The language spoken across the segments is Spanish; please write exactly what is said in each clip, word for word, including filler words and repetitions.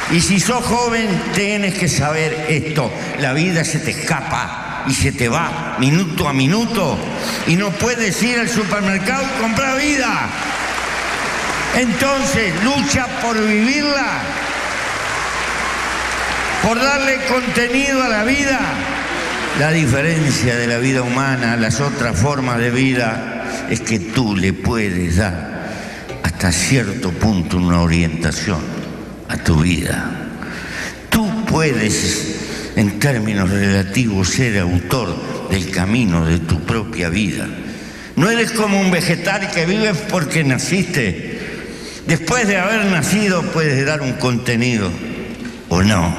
Y si sos joven, tienes que saber esto. La vida se te escapa y se te va minuto a minuto. Y no puedes ir al supermercado y comprar vida. Entonces, lucha por vivirla, por darle contenido a la vida. La diferencia de la vida humana a las otras formas de vida es que tú le puedes dar hasta cierto punto una orientación a tu vida. Tú puedes, en términos relativos, ser autor del camino de tu propia vida. No eres como un vegetal que vive porque naciste. Después de haber nacido puedes dar un contenido, o no.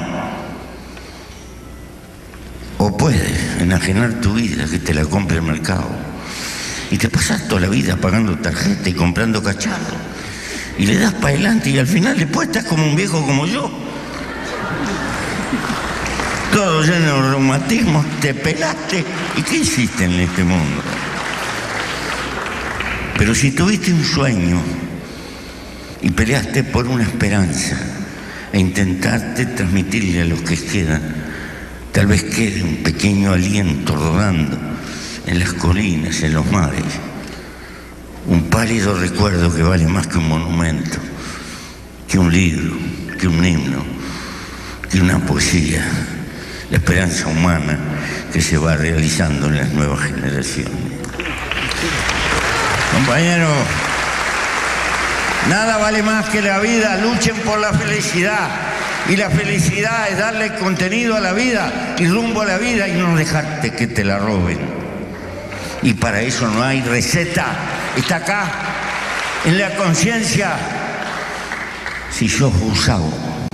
O puedes enajenar tu vida, que te la compre el mercado. Y te pasas toda la vida pagando tarjeta y comprando cacharro. Y le das para adelante y al final después estás como un viejo como yo. Todo lleno de reumatismos, te pelaste. ¿Y qué hiciste en este mundo? Pero si tuviste un sueño y peleaste por una esperanza e intentaste transmitirle a los que quedan, tal vez quede un pequeño aliento rodando en las colinas, en los mares. Un pálido recuerdo que vale más que un monumento, que un libro, que un himno, que una poesía. La esperanza humana que se va realizando en las nuevas generaciones. Compañeros, nada vale más que la vida. Luchen por la felicidad. Y la felicidad es darle contenido a la vida y rumbo a la vida y no dejarte que te la roben. Y para eso no hay receta. Está acá, en la conciencia. Si sos usado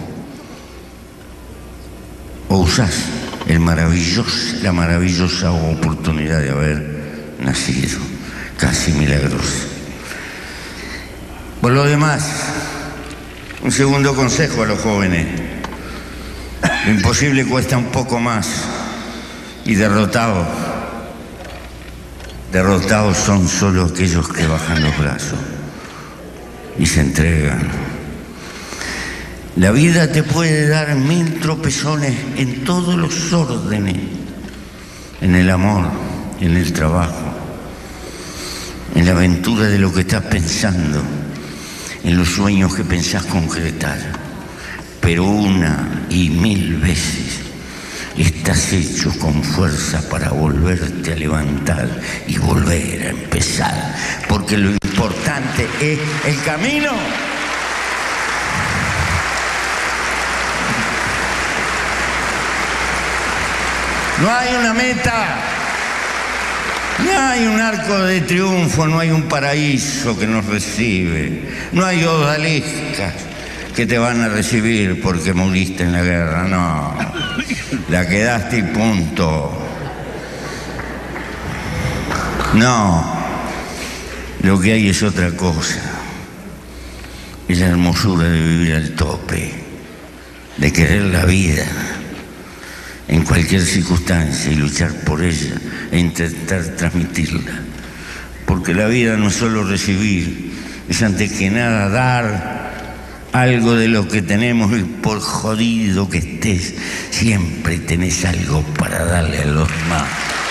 o usás el maravilloso, la maravillosa oportunidad de haber nacido, casi milagrosa. Por lo demás, un segundo consejo a los jóvenes. Lo imposible cuesta un poco más. Y derrotados, derrotados son solo aquellos que bajan los brazos y se entregan. La vida te puede dar mil tropezones en todos los órdenes, en el amor, en el trabajo, en la aventura de lo que estás pensando, en los sueños que pensás concretar. Pero una y mil veces estás hecho con fuerza para volverte a levantar y volver a empezar, porque lo importante es el camino. No hay una meta, no hay un arco de triunfo, no hay un paraíso que nos recibe, no hay odaliscas que te van a recibir porque moriste en la guerra, no. La quedaste y punto. No, lo que hay es otra cosa. Es la hermosura de vivir al tope, de querer la vida en cualquier circunstancia y luchar por ella e intentar transmitirla. Porque la vida no es solo recibir, es antes que nada dar algo de lo que tenemos, y por jodido que estés, siempre tenés algo para darle a los demás.